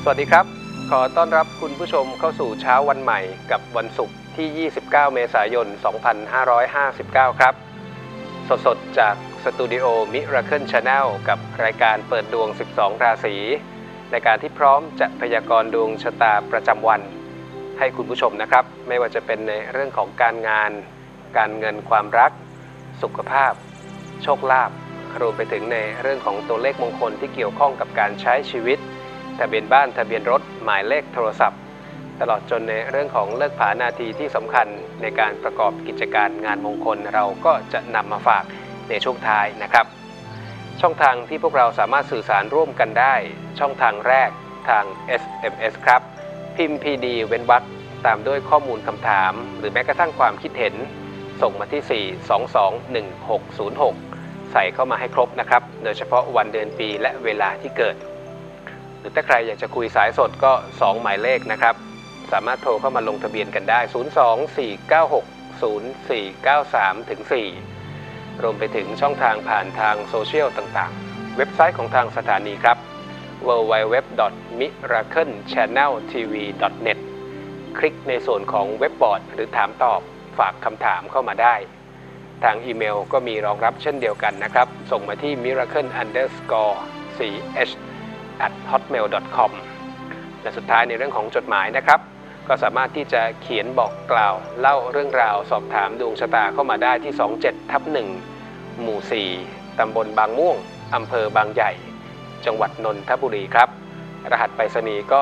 สวัสดีครับขอต้อนรับคุณผู้ชมเข้าสู่เช้าวันใหม่กับวันศุกร์ที่ 29 เมษายน 2559 ครับสดๆจากสตูดิโอ Miracle Channel กับรายการเปิดดวง 12 ราศีในการที่พร้อมจะพยากรณ์ดวงชะตาประจำวันให้คุณผู้ชมนะครับไม่ว่าจะเป็นในเรื่องของการงานการเงินความรักสุขภาพโชคลาภรวมไปถึงในเรื่องของตัวเลขมงคลที่เกี่ยวข้องกับการใช้ชีวิตทะเบียนบ้านทะเบียนรถหมายเลขโทรศัพท์ตลอดจนในเรื่องของเลิกผานาทีที่สำคัญในการประกอบกิจการงานมงคลเราก็จะนำมาฝากในช่วงท้ายนะครับช่องทางที่พวกเราสามารถสื่อสารร่วมกันได้ช่องทางแรกทาง SMS ครับพิมพ์ PD เว้นวรรคตามด้วยข้อมูลคำถามหรือแม้กระทั่งความคิดเห็นส่งมาที่ 4221606 ใส่เข้ามาให้ครบนะครับโดยเฉพาะวันเดือนปีและเวลาที่เกิดหรือถ้าใครอยากจะคุยสายสดก็2หมายเลขนะครับสามารถโทรเข้ามาลงทะเบียนกันได้024960493-4รวมไปถึงช่องทางผ่านทางโซเชียลต่างๆเว็บไซต์ของทางสถานีครับ www.miraclechanneltv.net คลิกในส่วนของเว็บบอร์ดหรือถามตอบฝากคำถามเข้ามาได้ทางอีเมลก็มีรองรับเช่นเดียวกันนะครับส่งมาที่ miracle_ch@hotmail.com และสุดท้ายในเรื่องของจดหมายนะครับก็สามารถที่จะเขียนบอกกล่าวเล่าเรื่องราวสอบถามดวงชะตาเข้ามาได้ที่27/1หมู่ 4 ตำบลบางม่วงอำเภอบางใหญ่จังหวัดนนทบุรีครับรหัสไปรษณีย์ก็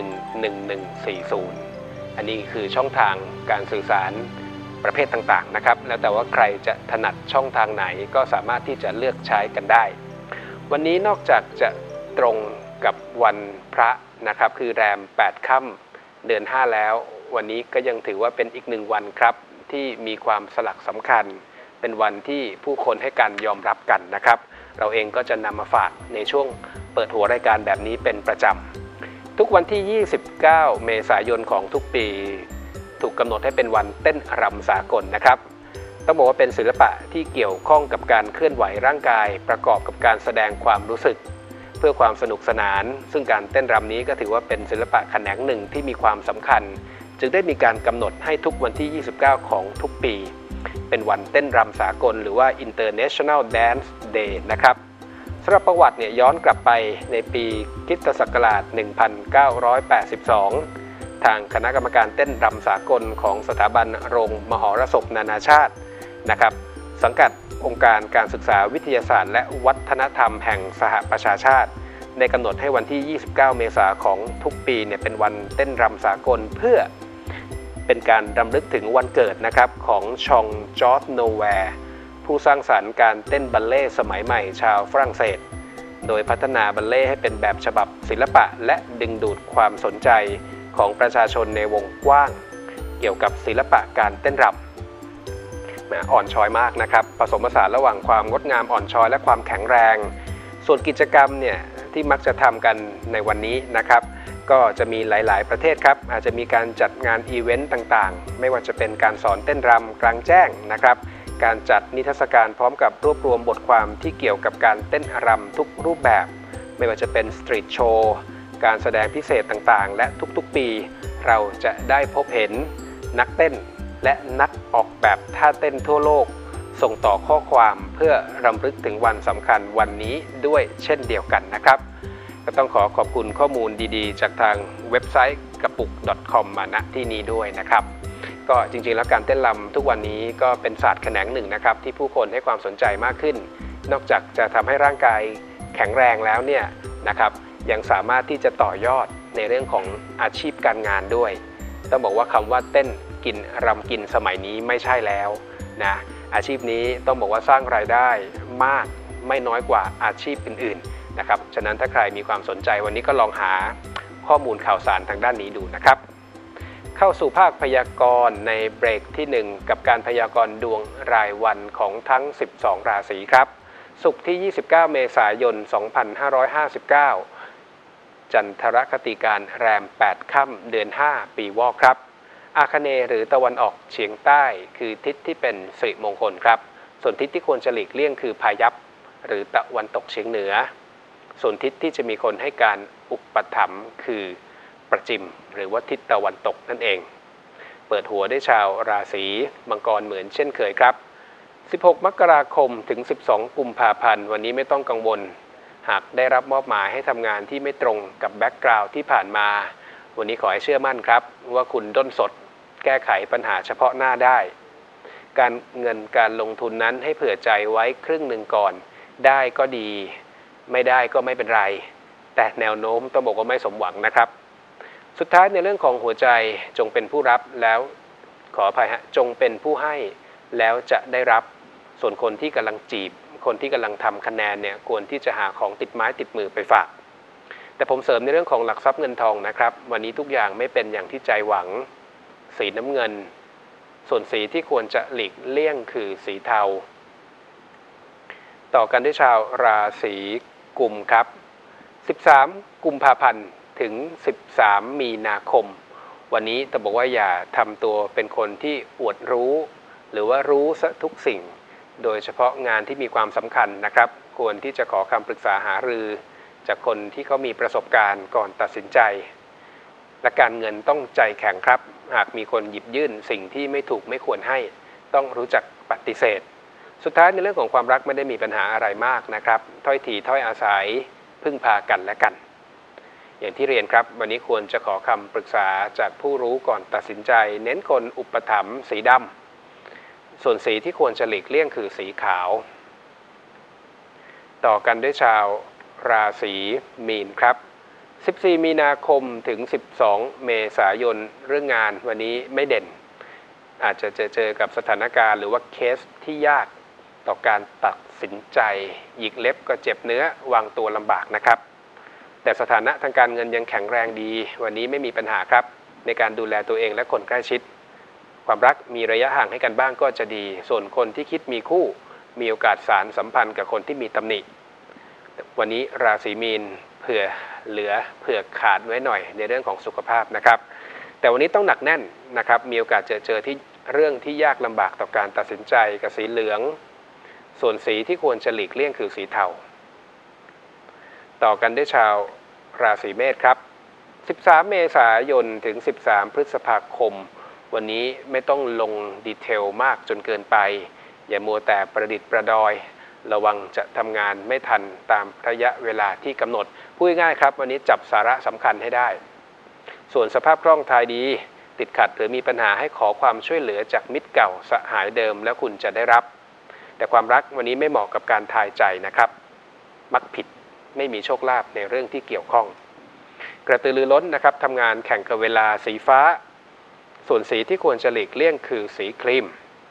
11140อันนี้คือช่องทางการสื่อสารประเภทต่างๆนะครับแล้วแต่ว่าใครจะถนัดช่องทางไหนก็สามารถที่จะเลือกใช้กันได้วันนี้นอกจากจะตรงกับวันพระนะครับคือแรม8ค่ำเดือน5แล้ววันนี้ก็ยังถือว่าเป็นอีก1วันครับที่มีความสลักสำคัญเป็นวันที่ผู้คนให้การยอมรับกันนะครับเราเองก็จะนำมาฝากในช่วงเปิดหัวรายการแบบนี้เป็นประจำทุกวันที่29เมษายนของทุกปีถูกกำหนดให้เป็นวันเต้นรำสากลนะครับต้องบอกว่าเป็นศิลปะที่เกี่ยวข้องกับการเคลื่อนไหวร่างกายประกอบกับการแสดงความรู้สึกเพื่อความสนุกสนานซึ่งการเต้นรำนี้ก็ถือว่าเป็นศิลปะแขนงหนึ่งที่มีความสำคัญจึงได้มีการกำหนดให้ทุกวันที่29ของทุกปีเป็นวันเต้นรำสากลหรือว่า International Dance Day นะครับสำหรับประวัติเนี่ยย้อนกลับไปในปีคริสตศักราช1982ทางคณะกรรมการเต้นรำสากลของสถาบันโรงมหรสพนานาชาตินะครับสังกัดองค์การการศึกษาวิทยาศาสตร์และวัฒนธรรมแห่งสหประชาชาติได้กำหนดให้วันที่29เมษายนของทุกปีเนี่ยเป็นวันเต้นรำสากลเพื่อเป็นการรำลึกถึงวันเกิดนะครับของชองจอร์จโนแวร์ผู้สร้างสรรค์การเต้นบัลเล่ต์สมัยใหม่ชาวฝรั่งเศสโดยพัฒนาบัลเล่ต์ให้เป็นแบบฉบับศิลปะและดึงดูดความสนใจของประชาชนในวงกว้างเกี่ยวกับศิลปะการเต้นรำอ่อนช้อยมากนะครับผสมผสานระหว่างความงดงามอ่อนช้อยและความแข็งแรงส่วนกิจกรรมเนี่ยที่มักจะทำกันในวันนี้นะครับก็จะมีหลายๆประเทศครับอาจจะมีการจัดงานอีเวนต์ต่างๆไม่ว่าจะเป็นการสอนเต้นรำกลางแจ้งนะครับการจัดนิทรรศการพร้อมกับรวบรวมบทความที่เกี่ยวกับการเต้นรำทุกรูปแบบไม่ว่าจะเป็นสตรีทโชว์การแสดงพิเศษต่างๆและทุกๆปีเราจะได้พบเห็นนักเต้นและนักออกแบบท่าเต้นทั่วโลกส่งต่อข้อความเพื่อรำลึกถึงวันสำคัญวันนี้ด้วยเช่นเดียวกันนะครับก็ต้องขอบคุณข้อมูลดีๆจากทางเว็บไซต์กระปุก .com มาณที่นี้ด้วยนะครับก็จริงๆแล้วการเต้นรำทุกวันนี้ก็เป็นศาสตร์แขนงหนึ่งนะครับที่ผู้คนให้ความสนใจมากขึ้นนอกจากจะทำให้ร่างกายแข็งแรงแล้วเนี่ยนะครับยังสามารถที่จะต่อยอดในเรื่องของอาชีพการงานด้วยต้องบอกว่าคำว่าเต้นกินรำกินสมัยนี้ไม่ใช่แล้วนะอาชีพนี้ต้องบอกว่าสร้างรายได้มากไม่น้อยกว่าอาชีพอื่นๆนะครับฉะนั้นถ้าใครมีความสนใจวันนี้ก็ลองหาข้อมูลข่าวสารทางด้านนี้ดูนะครับเข้าสู่ภาคพยากรณ์ในเบรกที่1กับการพยากรณ์ดวงรายวันของทั้ง12ราศีครับศุกร์ที่29เมษายน2559จันทรคติการแรม8ค่ำเดือน5ปีวอกครับอาคเนย์หรือตะวันออกเฉียงใต้คือทิศที่เป็นสิริมงคลครับส่วนทิศที่ควรจะหลีกเลี่ยงคือพายัพหรือตะวันตกเฉียงเหนือส่วนทิศที่จะมีคนให้การอุปถัมภ์คือประจิมหรือว่าทิศตะวันตกนั่นเองเปิดหัวได้ชาวราศีมังกรเหมือนเช่นเคยครับ16 มกราคมถึง 12 กุมภาพันธ์วันนี้ไม่ต้องกังวลหากได้รับมอบหมายให้ทำงานที่ไม่ตรงกับแบ็กกราวด์ที่ผ่านมาวันนี้ขอให้เชื่อมั่นครับว่าคุณด้นสดแก้ไขปัญหาเฉพาะหน้าได้การเงินการลงทุนนั้นให้เผื่อใจไว้ครึ่งหนึ่งก่อนได้ก็ดีไม่ได้ก็ไม่เป็นไรแต่แนวโน้มต้องบอกว่าไม่สมหวังนะครับสุดท้ายในเรื่องของหัวใจจงเป็นผู้รับแล้วขออภัยฮะจงเป็นผู้ให้แล้วจะได้รับส่วนคนที่กำลังจีบคนที่กำลังทำคะแนนเนี่ยควรที่จะหาของติดไม้ติดมือไปฝากแต่ผมเสริมในเรื่องของหลักทรัพย์เงินทองนะครับวันนี้ทุกอย่างไม่เป็นอย่างที่ใจหวังสีน้ำเงินส่วนสีที่ควรจะหลีกเลี่ยงคือสีเทาต่อกันด้วยชาวราศีกุมครับ13 กุมภาพันธ์ถึง 13 มีนาคมวันนี้ต้องบอกว่าอย่าทำตัวเป็นคนที่อวดรู้หรือว่ารู้ซะทุกสิ่งโดยเฉพาะงานที่มีความสำคัญนะครับควรที่จะขอคำปรึกษาหารือจากคนที่เขามีประสบการณ์ก่อนตัดสินใจและการเงินต้องใจแข็งครับหากมีคนหยิบยื่นสิ่งที่ไม่ถูกไม่ควรให้ต้องรู้จักปฏิเสธสุดท้ายในเรื่องของความรักไม่ได้มีปัญหาอะไรมากนะครับถ้อยทีถ้อยอาศัยพึ่งพากันและกันอย่างที่เรียนครับวันนี้ควรจะขอคำปรึกษาจากผู้รู้ก่อนตัดสินใจเน้นคนอุปถัมภ์สีดำส่วนสีที่ควรจะหลีกเลี่ยงคือสีขาวต่อกันด้วยชาวราศีมีนครับ14 มีนาคมถึง 12 เมษายนเรื่องงานวันนี้ไม่เด่นอาจจะเจอกับสถานการณ์หรือว่าเคสที่ยากต่อการตัดสินใจหยิกเล็บก็เจ็บเนื้อวางตัวลำบากนะครับแต่สถานะทางการเงินยังแข็งแรงดีวันนี้ไม่มีปัญหาครับในการดูแลตัวเองและคนใกล้ชิดความรักมีระยะห่างให้กันบ้างก็จะดีส่วนคนที่คิดมีคู่มีโอกาสสานสัมพันธ์กับคนที่มีตำหนิวันนี้ราศีมีนเผื่อเหลือเผื่อขาดไว้หน่อยในเรื่องของสุขภาพนะครับแต่วันนี้ต้องหนักแน่นนะครับมีโอกาสเจอที่เรื่องที่ยากลำบากต่อการตัดสินใจกับสีเหลืองส่วนสีที่ควรจะหลีกเลี่ยงคือสีเทาต่อกันด้วยชาวราศีเมษครับ13 เมษายนถึง 13 พฤษภาคมวันนี้ไม่ต้องลงดีเทลมากจนเกินไปอย่ามัวแต่ประดิษฐ์ประดอยระวังจะทำงานไม่ทันตามระยะเวลาที่กำหนดพูดง่ายครับวันนี้จับสาระสำคัญให้ได้ส่วนสภาพคล่องทายดีติดขัดหรือมีปัญหาให้ขอความช่วยเหลือจากมิตรเก่าสหายเดิมแล้วคุณจะได้รับแต่ความรักวันนี้ไม่เหมาะกับการทายใจนะครับมักผิดไม่มีโชคลาภในเรื่องที่เกี่ยวข้องกระตือรือร้นนะครับทำงานแข่งกับเวลาสีฟ้าส่วนสีที่ควรจะหลีกเลี่ยงคือสีครีม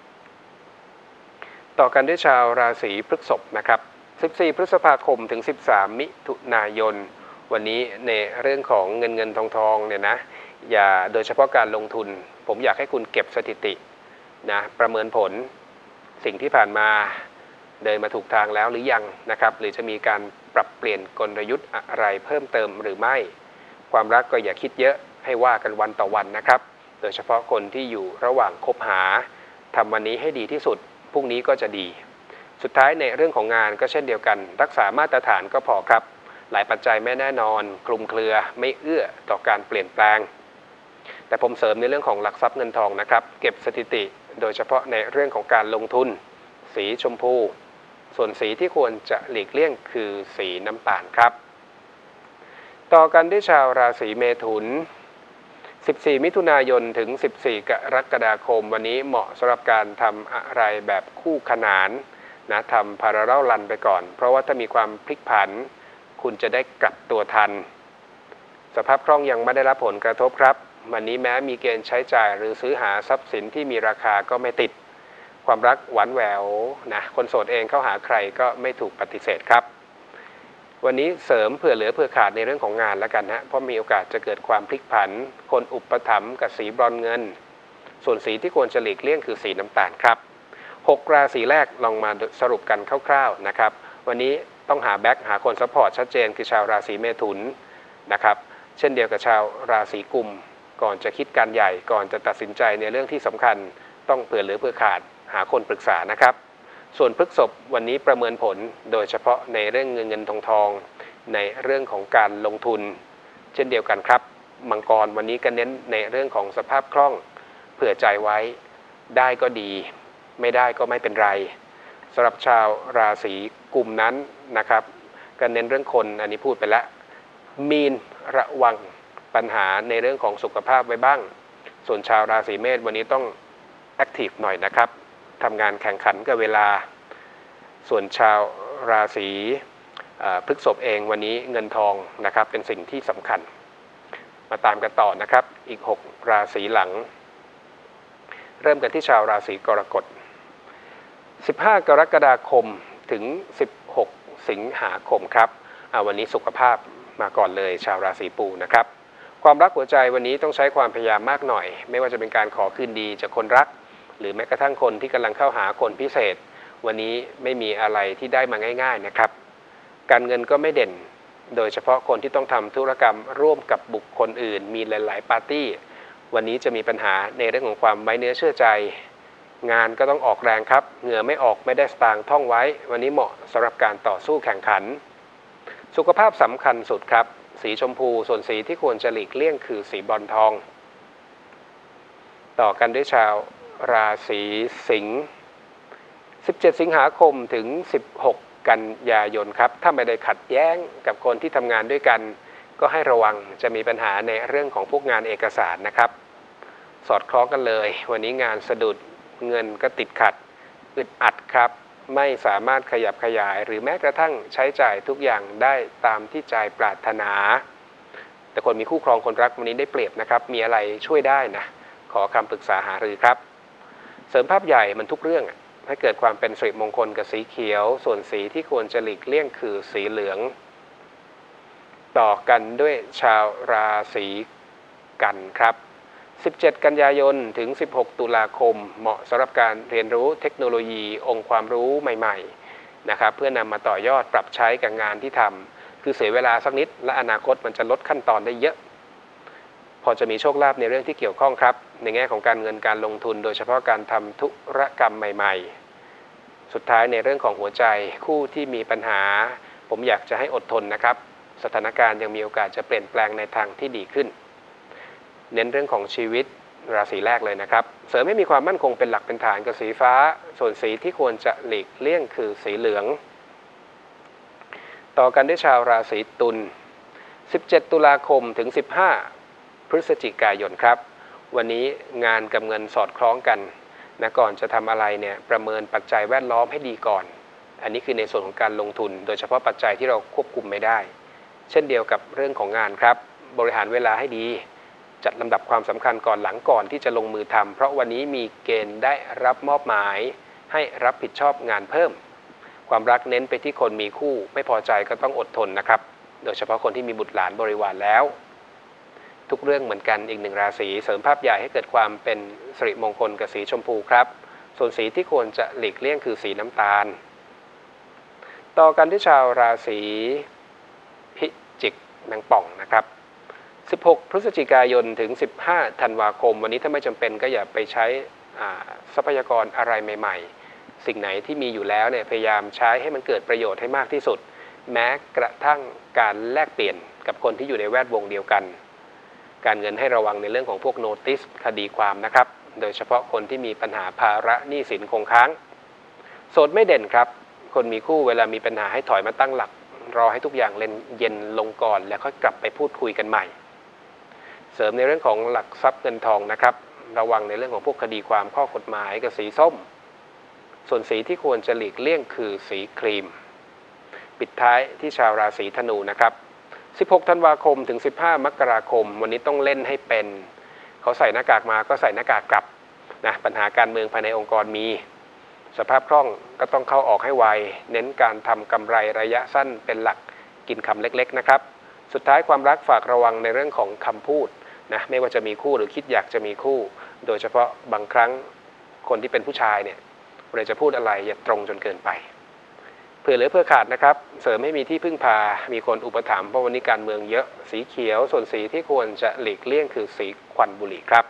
ต่อกันด้วยชาวราศีพฤษภนะครับ14 พฤษภาคมถึง 13 มิถุนายนวันนี้ในเรื่องของเงินทองเนี่ยนะอย่าโดยเฉพาะการลงทุนผมอยากให้คุณเก็บสถิตินะประเมินผลสิ่งที่ผ่านมาเดินมาถูกทางแล้วหรือยังนะครับหรือจะมีการปรับเปลี่ยนกลยุทธ์อะไรเพิ่มเติมหรือไม่ความรักก็อย่าคิดเยอะให้ว่ากันวันต่อวันนะครับโดยเฉพาะคนที่อยู่ระหว่างคบหาทำวันนี้ให้ดีที่สุดพรุ่งนี้ก็จะดีสุดท้ายในเรื่องของงานก็เช่นเดียวกันรักษามาตรฐานก็พอครับหลายปัจจัยไม่แน่นอนคลุมเครือไม่เอื้อต่อการเปลี่ยนแปลงแต่ผมเสริมในเรื่องของหลักทรัพย์เงินทองนะครับเก็บสถิติโดยเฉพาะในเรื่องของการลงทุนสีชมพูส่วนสีที่ควรจะหลีกเลี่ยงคือสีน้ำตาลครับต่อกันด้วยชาวราศีเมถุน14 มิถุนายนถึง 14 กรกฎาคมวันนี้เหมาะสำหรับการทำอะไรแบบคู่ขนานนะทำ parallel run ไปก่อนเพราะว่าถ้ามีความพลิกผันคุณจะได้กลับตัวทันสภาพคล่องยังไม่ได้รับผลกระทบครับวันนี้แม้มีเกณฑ์ใช้จ่ายหรือซื้อหาทรัพย์สินที่มีราคาก็ไม่ติดความรักหวานแหววนะคนโสดเองเข้าหาใครก็ไม่ถูกปฏิเสธครับวันนี้เสริมเผื่อเหลือเผื่อขาดในเรื่องของงานแล้วกันฮะเพราะมีโอกาสจะเกิดความพลิกผันคนอุปถัมภ์กับสีบรอนซ์เงินส่วนสีที่ควรจะหลีกเลี่ยงคือสีน้ำตาลครับ6 ราศีแรกลองมาสรุปกันคร่าวๆนะครับวันนี้ต้องหาแบ็คหาคนซัพพอร์ตชัดเจนคือชาวราศีเมถุนนะครับเช่นเดียวกับชาวราศีกุมก่อนจะคิดการใหญ่ก่อนจะตัดสินใจในเรื่องที่สำคัญต้องเผื่อเหลือเผื่อขาดหาคนปรึกษานะครับส่วนพฤษภวันนี้ประเมินผลโดยเฉพาะในเรื่องเงินทองในเรื่องของการลงทุนเช่นเดียวกันครับมังกรวันนี้ก็เน้นในเรื่องของสภาพคล่องเผื่อใจไว้ได้ก็ดีไม่ได้ก็ไม่เป็นไรสำหรับชาวราศีกุมนั้นนะครับก็เน้นเรื่องคนอันนี้พูดไปแล้วมีนระวังปัญหาในเรื่องของสุขภาพไว้บ้างส่วนชาวราศีเมษวันนี้ต้องแอคทีฟหน่อยนะครับทำงานแข่งขันกับเวลาส่วนชาวราศีพฤษภเองวันนี้เงินทองนะครับเป็นสิ่งที่สำคัญมาตามกันต่อนะครับอีก6ราศีหลังเริ่มกันที่ชาวราศีกรกฎ15 กรกฎาคมถึง16 สิงหาคมครับวันนี้สุขภาพมาก่อนเลยชาวราศีปูนะครับความรักหัวใจวันนี้ต้องใช้ความพยายามมากหน่อยไม่ว่าจะเป็นการขอคืนดีจากคนรักหรือแม้กระทั่งคนที่กำลังเข้าหาคนพิเศษวันนี้ไม่มีอะไรที่ได้มาง่ายๆนะครับการเงินก็ไม่เด่นโดยเฉพาะคนที่ต้องทำธุรกรรมร่วมกับบุคคลอื่นมีหลายๆปาร์ตี้วันนี้จะมีปัญหาในเรื่องของความไว้เนื้อเชื่อใจงานก็ต้องออกแรงครับเหงื่อไม่ออกไม่ได้สตางค์ท่องไว้วันนี้เหมาะสำหรับการต่อสู้แข่งขันสุขภาพสำคัญสุดครับสีชมพูส่วนสีที่ควรจะหลีกเลี่ยงคือสีบรอนซ์ทองต่อกันด้วยชาวราศีสิงห์17 สิงหาคมถึง16 กันยายนครับถ้าไม่ได้ขัดแย้งกับคนที่ทำงานด้วยกันก็ให้ระวังจะมีปัญหาในเรื่องของพวกงานเอกสารนะครับสอดคล้องกันเลยวันนี้งานสะดุดเงินก็ติดขัดอึดอัดครับไม่สามารถขยับขยายหรือแม้กระทั่งใช้จ่ายทุกอย่างได้ตามที่ใจปรารถนาแต่คนมีคู่ครองคนรักวันนี้ได้เปรียบนะครับมีอะไรช่วยได้นะขอคำปรึกษาหารือครับเสริมภาพใหญ่มันทุกเรื่องให้เกิดความเป็นสิริมงคลกับสีเขียวส่วนสีที่ควรจะหลีกเลี่ยงคือสีเหลืองต่อกันด้วยชาวราศีกันครับ17 กันยายนถึง16 ตุลาคมเหมาะสำหรับการเรียนรู้เทคโนโลยีองค์ความรู้ใหม่ๆนะครับเพื่อนำมาต่อยอดปรับใช้กับงานที่ทำคือเสียเวลาสักนิดและอนาคตมันจะลดขั้นตอนได้เยอะพอจะมีโชคลาภในเรื่องที่เกี่ยวข้องครับในแง่ของการเงินการลงทุนโดยเฉพาะการทำธุรกรรมใหม่ๆสุดท้ายในเรื่องของหัวใจคู่ที่มีปัญหาผมอยากจะให้อดทนนะครับสถานการณ์ยังมีโอกาสจะเปลี่ยนแปลงในทางที่ดีขึ้นเน้นเรื่องของชีวิตราศีแรกเลยนะครับเสริมให้มีความมั่นคงเป็นหลักเป็นฐานกับสีฟ้าส่วนสีที่ควรจะหลีกเลี่ยงคือสีเหลืองต่อกันด้วยชาวราศีตุล17 ตุลาคมถึง15 พฤศจิกายนครับวันนี้งานกับเงินสอดคล้องกันนะก่อนจะทำอะไรเนี่ยประเมินปัจจัยแวดล้อมให้ดีก่อนอันนี้คือในส่วนของการลงทุนโดยเฉพาะปัจจัยที่เราควบคุมไม่ได้เช่นเดียวกับเรื่องของงานครับบริหารเวลาให้ดีจัดลำดับความสำคัญก่อนหลังก่อนที่จะลงมือทำเพราะวันนี้มีเกณฑ์ได้รับมอบหมายให้รับผิดชอบงานเพิ่มความรักเน้นไปที่คนมีคู่ไม่พอใจก็ต้องอดทนนะครับโดยเฉพาะคนที่มีบุตรหลานบริวารแล้วทุกเรื่องเหมือนกันอีกหนึ่งราศีเสริมภาพใหญ่ให้เกิดความเป็นสิริมงคลกับสีชมพูครับส่วนสีที่ควรจะหลีกเลี่ยงคือสีน้ำตาลต่อกันที่ชาวราศีพิจิกนางป่องนะครับ16 พฤศจิกายนถึง15 ธันวาคมวันนี้ถ้าไม่จำเป็นก็อย่าไปใช้ทรัพยากรอะไรใหม่ๆสิ่งไหนที่มีอยู่แล้วเนี่ยพยายามใช้ให้มันเกิดประโยชน์ให้มากที่สุดแม้กระทั่งการแลกเปลี่ยนกับคนที่อยู่ในแวดวงเดียวกันการเงินให้ระวังในเรื่องของพวกโนติสคดีความนะครับโดยเฉพาะคนที่มีปัญหาภาระหนี้สินคงค้างโสดไม่เด่นครับคนมีคู่เวลามีปัญหาให้ถอยมาตั้งหลักรอให้ทุกอย่างเย็นลงก่อนแล้วค่อยกลับไปพูดคุยกันใหม่เสริมในเรื่องของหลักทรัพย์เงินทองนะครับระวังในเรื่องของพวกคดีความข้อกฎหมายกับสีส้มส่วนสีที่ควรจะหลีกเลี่ยงคือสีครีมปิดท้ายที่ชาวราศีธนูนะครับ16 ธันวาคมถึง15 มกราคมวันนี้ต้องเล่นให้เป็นเขาใส่หน้ากากมาก็ใส่หน้ากากกลับนะปัญหาการเมืองภายในองค์กรมีสภาพคล่องก็ต้องเข้าออกให้ไวเน้นการทำกำไรระยะสั้นเป็นหลักกินคำเล็กๆนะครับสุดท้ายความรักฝากระวังในเรื่องของคำพูดนะไม่ว่าจะมีคู่หรือคิดอยากจะมีคู่โดยเฉพาะบางครั้งคนที่เป็นผู้ชายเนี่ยเวลาจะพูดอะไรอย่าตรงจนเกินไปเผื่อเหลือเพื่อขาดนะครับเสริมให้มีที่พึ่งพามีคนอุปถัมภ์เพราะวันนี้การเมืองเยอะสีเขียวส่วนสีที่ควรจะหลีกเลี่ยงคือสีควันบุหรี่ครับ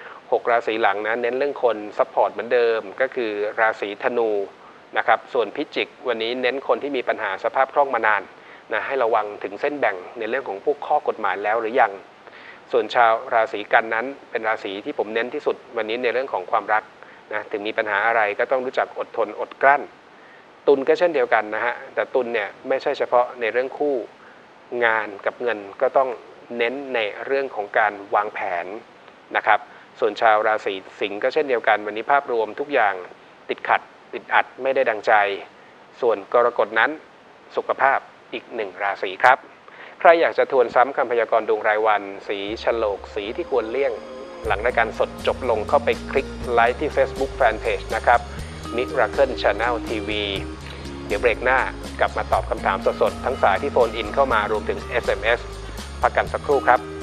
6 ราศีหลังนะเน้นเรื่องคนซัพพอร์ตเหมือนเดิมก็คือราศีธนูนะครับส่วนพิจิกวันนี้เน้นคนที่มีปัญหาสภาพคล่องมานานนะให้ระวังถึงเส้นแบ่งในเรื่องของพวกข้อกฎหมายแล้วหรือยังส่วนชาวราศีกันนั้นเป็นราศีที่ผมเน้นที่สุดวันนี้ในเรื่องของความรักนะถึงมีปัญหาอะไรก็ต้องรู้จักอดทนอดกลั้นตุลก็เช่นเดียวกันนะฮะแต่ตุลเนี่ยไม่ใช่เฉพาะในเรื่องคู่งานกับเงินก็ต้องเน้นในเรื่องของการวางแผนนะครับส่วนชาวราศีสิงห์ก็เช่นเดียวกันวันนี้ภาพรวมทุกอย่างติดขัดติดอัดไม่ได้ดังใจส่วนกรกฎนั้นสุขภาพอีกหนึ่งราศีครับใครอยากจะทวนซ้ำคำพยากรณ์ดวงรายวันสีฉลกสีที่ควรเลี่ยงหลังรายการสดจบลงเข้าไปคลิกไลค์ที่ Facebook Fanpage นะครับ Miracle Channel TV เดี๋ยวเบรกหน้ากลับมาตอบคำถามสดๆทั้งสายที่โฟนอินเข้ามารวมถึง SMS พักกันสักครู่ครับ